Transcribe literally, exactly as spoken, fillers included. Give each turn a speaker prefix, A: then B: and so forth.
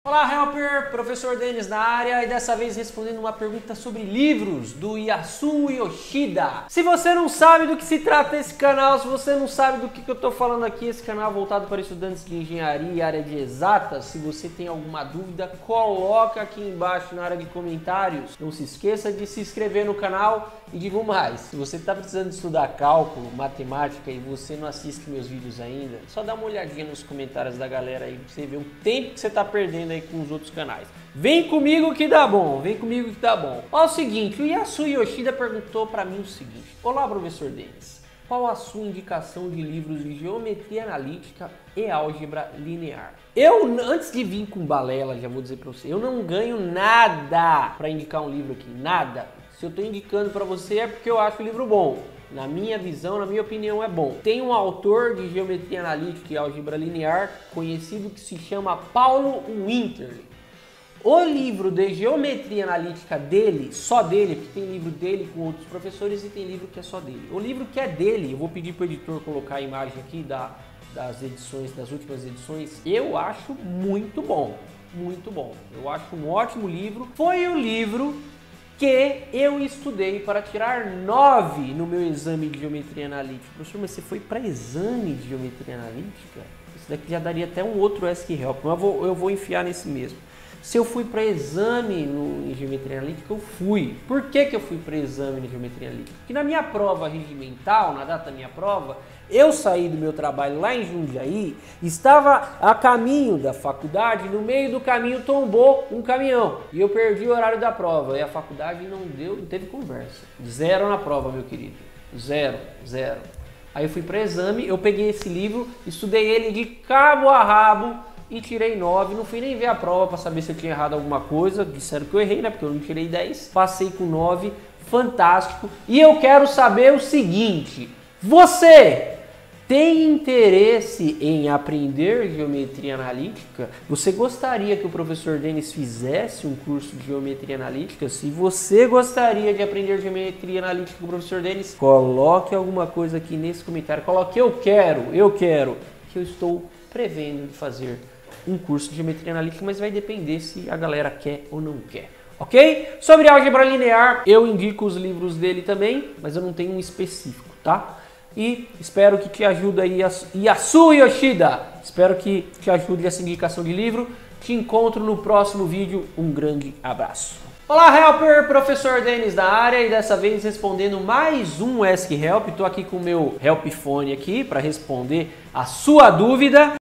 A: Olá, Helper! Professor Denis na área e dessa vez respondendo uma pergunta sobre livros do Yasuo Yoshida. Se você não sabe do que se trata esse canal, se você não sabe do que, que eu tô falando aqui, esse canal é voltado para estudantes de engenharia e área de exatas. Se você tem alguma dúvida, coloca aqui embaixo na área de comentários. Não se esqueça de se inscrever no canal e digo mais, se você está precisando estudar cálculo, matemática e você não assiste meus vídeos ainda, só dá uma olhadinha nos comentários da galera aí pra você ver o tempo que você está perdendo aí com os outros canais. Vem comigo que dá bom, vem comigo que dá bom. Olha o seguinte, o Yasuo Yoshida perguntou para mim o seguinte: olá, professor Denis, qual a sua indicação de livros de geometria analítica e álgebra linear? Eu, antes de vir com balela, já vou dizer para você, eu não ganho nada para indicar um livro aqui, nada. Se eu estou indicando para você é porque eu acho o livro bom. Na minha visão, na minha opinião, é bom. Tem um autor de geometria analítica e álgebra linear conhecido que se chama Paulo Winterly. O livro de geometria analítica dele, só dele, porque tem livro dele com outros professores e tem livro que é só dele. O livro que é dele, eu vou pedir para o editor colocar a imagem aqui da, das edições, das últimas edições, eu acho muito bom, muito bom. Eu acho um ótimo livro. Foi o livro que eu estudei para tirar nove no meu exame de geometria analítica. Professor, mas você foi para exame de geometria analítica? Isso daqui já daria até um outro ESC-Help, mas eu vou, eu vou enfiar nesse mesmo. Se eu fui para exame no, em geometria analítica, eu fui. Por que, que eu fui para exame em geometria analítica? Porque na minha prova regimental, na data da minha prova, eu saí do meu trabalho lá em Jundiaí, estava a caminho da faculdade, no meio do caminho tombou um caminhão e eu perdi o horário da prova e a faculdade não deu, não teve conversa. Zero na prova, meu querido. Zero, zero. Aí eu fui para exame, eu peguei esse livro, estudei ele de cabo a rabo e tirei nove. Não fui nem ver a prova para saber se eu tinha errado alguma coisa. Disseram que eu errei, né? Porque eu não tirei dez. Passei com nove, fantástico. E eu quero saber o seguinte: você tem interesse em aprender geometria analítica? Você gostaria que o professor Denis fizesse um curso de geometria analítica? Se você gostaria de aprender geometria analítica com o professor Denis, coloque alguma coisa aqui nesse comentário. Coloque eu quero, eu quero, que eu estou prevendo de fazer um curso de geometria analítica, mas vai depender se a galera quer ou não quer. Ok? Sobre álgebra linear, eu indico os livros dele também, mas eu não tenho um específico, tá? E espero que te ajude aí, Yasuo Yoshida. Espero que te ajude essa indicação de livro. Te encontro no próximo vídeo. Um grande abraço. Olá, Helper! Professor Denis na área e dessa vez respondendo mais um ESC-Help. Estou aqui com o meu Help Phone aqui para responder a sua dúvida.